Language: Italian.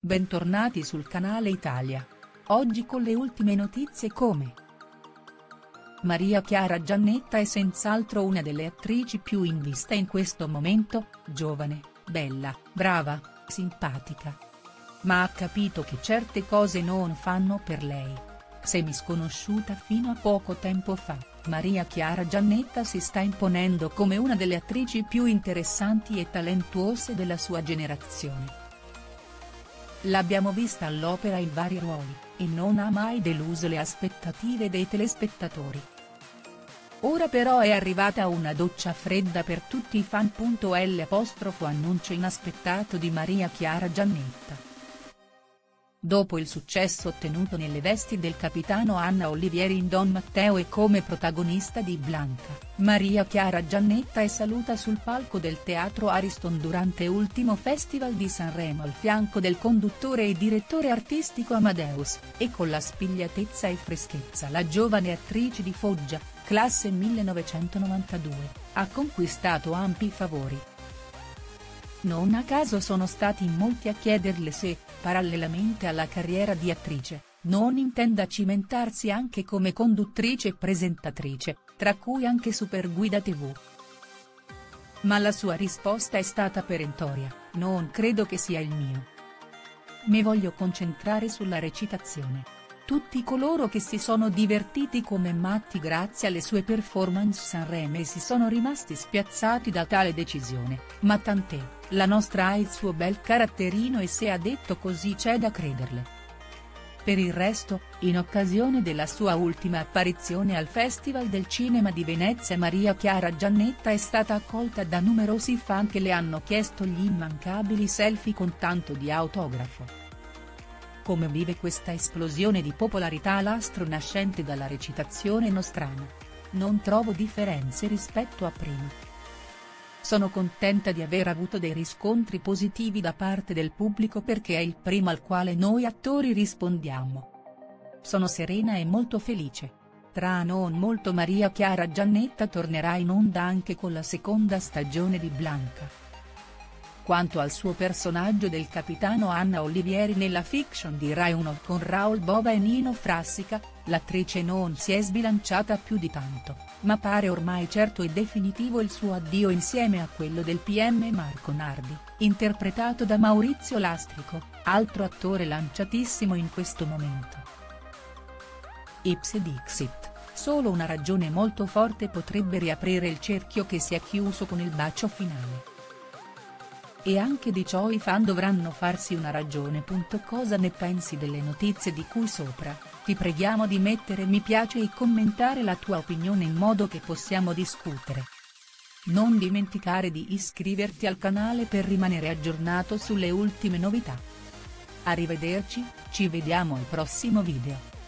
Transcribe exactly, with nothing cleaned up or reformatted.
Bentornati sul canale Italia. Oggi con le ultime notizie come Maria Chiara Giannetta è senz'altro una delle attrici più in vista in questo momento, giovane, bella, brava, simpatica. Ma ha capito che certe cose non fanno per lei. Semisconosciuta fino a poco tempo fa, Maria Chiara Giannetta si sta imponendo come una delle attrici più interessanti e talentuose della sua generazione. L'abbiamo vista all'opera in vari ruoli, e non ha mai deluso le aspettative dei telespettatori. Ora però è arrivata una doccia fredda per tutti i fan. L'apostrofo annuncio inaspettato di Maria Chiara Giannetta. Dopo il successo ottenuto nelle vesti del capitano Anna Olivieri in Don Matteo e come protagonista di Blanca, Maria Chiara Giannetta è saluta sul palco del Teatro Ariston durante l'ultimo Festival di Sanremo al fianco del conduttore e direttore artistico Amadeus, e con la spigliatezza e freschezza la giovane attrice di Foggia, classe millenovecentonovantadue, ha conquistato ampi favori. Non a caso sono stati in molti a chiederle se, parallelamente alla carriera di attrice, non intenda cimentarsi anche come conduttrice e presentatrice, tra cui anche Superguida tivù. Ma la sua risposta è stata perentoria: non credo che sia il mio. Mi voglio concentrare sulla recitazione. Tutti coloro che si sono divertiti come matti grazie alle sue performance sanremesi sono rimasti spiazzati da tale decisione, ma tant'è, la nostra ha il suo bel caratterino e se ha detto così c'è da crederle. Per il resto, in occasione della sua ultima apparizione al Festival del Cinema di Venezia, Maria Chiara Giannetta è stata accolta da numerosi fan che le hanno chiesto gli immancabili selfie con tanto di autografo. Come vive questa esplosione di popolarità l'astro nascente dalla recitazione nostrana? Non trovo differenze rispetto a prima. Sono contenta di aver avuto dei riscontri positivi da parte del pubblico perché è il primo al quale noi attori rispondiamo. Sono serena e molto felice. Tra non molto Maria Chiara Giannetta tornerà in onda anche con la seconda stagione di Blanca. Quanto al suo personaggio del capitano Anna Olivieri nella fiction di Rai uno con Raoul Bova e Nino Frassica, l'attrice non si è sbilanciata più di tanto, ma pare ormai certo e definitivo il suo addio insieme a quello del P M Marco Nardi, interpretato da Maurizio Lastrico, altro attore lanciatissimo in questo momento. Ipse dixit, solo una ragione molto forte potrebbe riaprire il cerchio che si è chiuso con il bacio finale. E anche di ciò i fan dovranno farsi una ragione. Cosa ne pensi delle notizie di cui sopra? Ti preghiamo di mettere mi piace e commentare la tua opinione in modo che possiamo discutere. Non dimenticare di iscriverti al canale per rimanere aggiornato sulle ultime novità. Arrivederci, ci vediamo al prossimo video.